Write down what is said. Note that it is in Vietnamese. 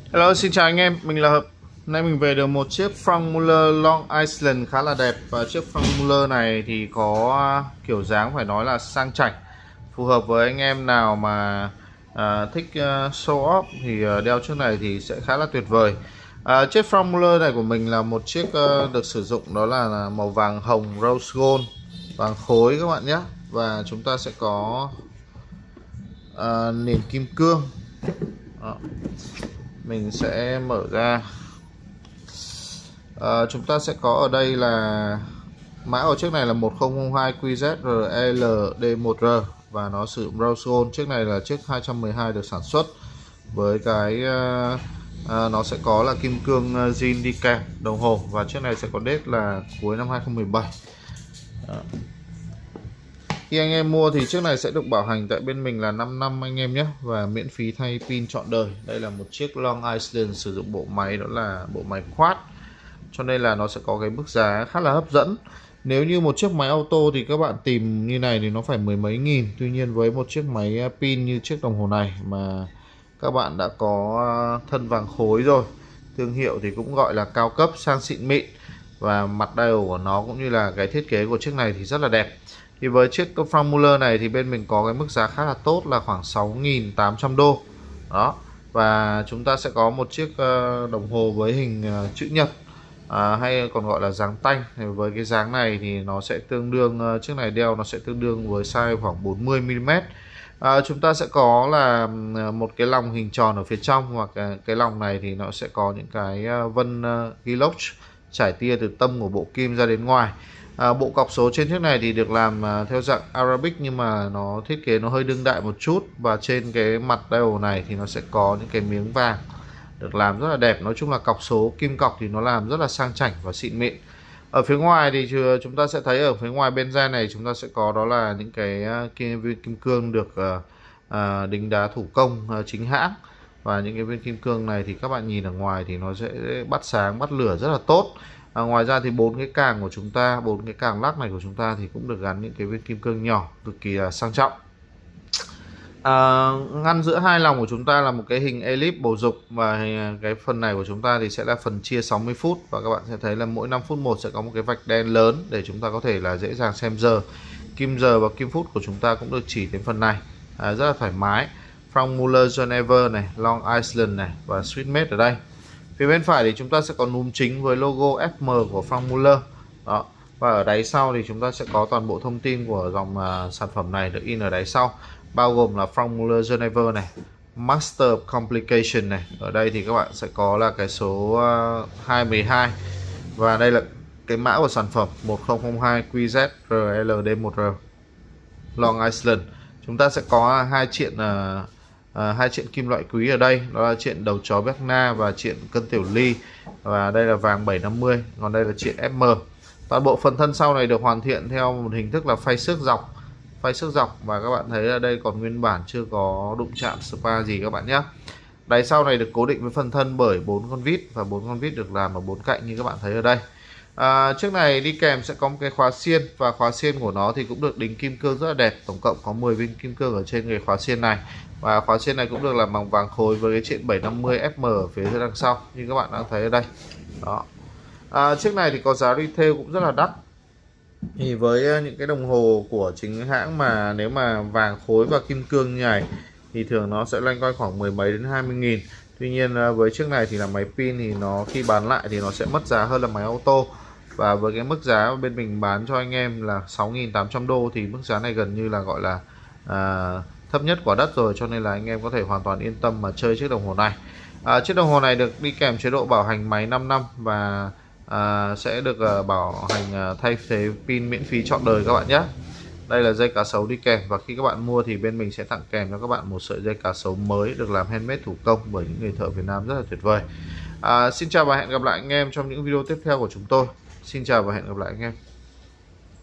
Hello, xin chào anh em, mình là Hợp. Hôm nay mình về được một chiếc Frank Muller Long Island khá là đẹp. Và chiếc Frank Muller này thì có kiểu dáng phải nói là sang chảnh, phù hợp với anh em nào mà thích show off thì đeo chiếc này thì sẽ khá là tuyệt vời. Chiếc Frank Muller này của mình là một chiếc được sử dụng đó là màu vàng hồng rose gold, vàng khối các bạn nhé. Và chúng ta sẽ có nền kim cương. Đó. Mình sẽ mở ra. Chúng ta sẽ có ở đây là mã của chiếc này là 1002 QZRLD1R và nó sử dụng rose gold. Chiếc này là chiếc 212 được sản xuất với cái nó sẽ có là kim cương zin đi kèm đồng hồ, và chiếc này sẽ có date là cuối năm 2017. Khi anh em mua thì chiếc này sẽ được bảo hành tại bên mình là 5 năm anh em nhé, và miễn phí thay pin trọn đời. Đây là một chiếc Long Island sử dụng bộ máy đó là bộ máy quad, cho nên là nó sẽ có cái mức giá khá là hấp dẫn. Nếu như một chiếc máy auto thì các bạn tìm như này thì nó phải mười mấy nghìn. Tuy nhiên với một chiếc máy pin như chiếc đồng hồ này mà các bạn đã có thân vàng khối rồi, thương hiệu thì cũng gọi là cao cấp sang xịn mịn, và mặt dial của nó cũng như là cái thiết kế của chiếc này thì rất là đẹp. Thì với chiếc Frank Muller này thì bên mình có cái mức giá khá là tốt là khoảng 6.800 đô. Đó. Và chúng ta sẽ có một chiếc đồng hồ với hình chữ nhật, hay còn gọi là dáng tanh. Với cái dáng này thì nó sẽ tương đương, chiếc này đeo nó sẽ tương đương với size khoảng 40mm. Chúng ta sẽ có là một cái lòng hình tròn ở phía trong, hoặc cái lòng này thì nó sẽ có những cái vân Gilox trải tia từ tâm của bộ kim ra đến ngoài. Bộ cọc số trên chiếc này thì được làm theo dạng Arabic, nhưng mà nó thiết kế nó hơi đương đại một chút, và trên cái mặt dial này thì nó sẽ có những cái miếng vàng được làm rất là đẹp. Nói chung là cọc số kim cọc thì nó làm rất là sang chảnh và xịn mịn. Ở phía ngoài thì chúng ta sẽ thấy ở phía ngoài bên da này chúng ta sẽ có đó là những cái viên kim cương được đính đá thủ công chính hãng, và những cái viên kim cương này thì các bạn nhìn ở ngoài thì nó sẽ bắt sáng bắt lửa rất là tốt. Ngoài ra thì bốn cái càng của chúng ta, bốn cái càng lắc này của chúng ta thì cũng được gắn những cái viên kim cương nhỏ cực kỳ là sang trọng. Ngăn giữa hai lòng của chúng ta là một cái hình elip bầu dục, và cái phần này của chúng ta thì sẽ là phần chia 60 phút, và các bạn sẽ thấy là mỗi 5 phút một sẽ có một cái vạch đen lớn để chúng ta có thể là dễ dàng xem giờ. Kim giờ và kim phút của chúng ta cũng được chỉ đến phần này, rất là thoải mái. Frank Muller Geneva này, Long Island này và Sweetmate ở đây. Phía bên phải thì chúng ta sẽ có núm chính với logo FM của Frank Muller. Đó. Và ở đáy sau thì chúng ta sẽ có toàn bộ thông tin của dòng sản phẩm này được in ở đáy sau, bao gồm là Frank Muller Geneva này, Master Complication này. Ở đây thì các bạn sẽ có là cái số 212, và đây là cái mã của sản phẩm 1002 QZRLD1R Long Island. Chúng ta sẽ có hai chuyện kim loại quý ở đây, đó là chuyện đầu chó Berna và chuyện cân tiểu ly, và đây là vàng 750, còn đây là chuyện FM. Toàn bộ phần thân sau này được hoàn thiện theo một hình thức là phay xước dọc, và các bạn thấy ở đây còn nguyên bản, chưa có đụng chạm spa gì các bạn nhé. Đáy sau này được cố định với phần thân bởi 4 con vít, và 4 con vít được làm ở 4 cạnh như các bạn thấy ở đây. Chiếc này đi kèm sẽ có một cái khóa xiên, và khóa xiên của nó thì cũng được đính kim cương rất là đẹp. Tổng cộng có 10 viên kim cương ở trên cái khóa xiên này, và khóa xiên này cũng được làm bằng vàng khối với cái chuyện 750 FM ở phía đằng sau như các bạn đang thấy ở đây. Đó. Chiếc này thì có giá retail cũng rất là đắt. Thì với những cái đồng hồ của chính hãng mà nếu mà vàng khối và kim cương như này thì thường nó sẽ loanh quanh khoảng 10 mấy đến 20 nghìn. Tuy nhiên với chiếc này thì là máy pin thì nó khi bán lại thì nó sẽ mất giá hơn là máy auto. Và với cái mức giá bên mình bán cho anh em là 6.800 đô thì mức giá này gần như là gọi là thấp nhất quả đất rồi, cho nên là anh em có thể hoàn toàn yên tâm mà chơi chiếc đồng hồ này. Chiếc đồng hồ này được đi kèm chế độ bảo hành máy 5 năm, và sẽ được bảo hành thay thế pin miễn phí trọn đời các bạn nhé. Đây là dây cá sấu đi kèm, và khi các bạn mua thì bên mình sẽ tặng kèm cho các bạn một sợi dây cá sấu mới được làm handmade thủ công bởi những người thợ Việt Nam rất là tuyệt vời. Xin chào và hẹn gặp lại anh em trong những video tiếp theo của chúng tôi. Xin chào và hẹn gặp lại anh em.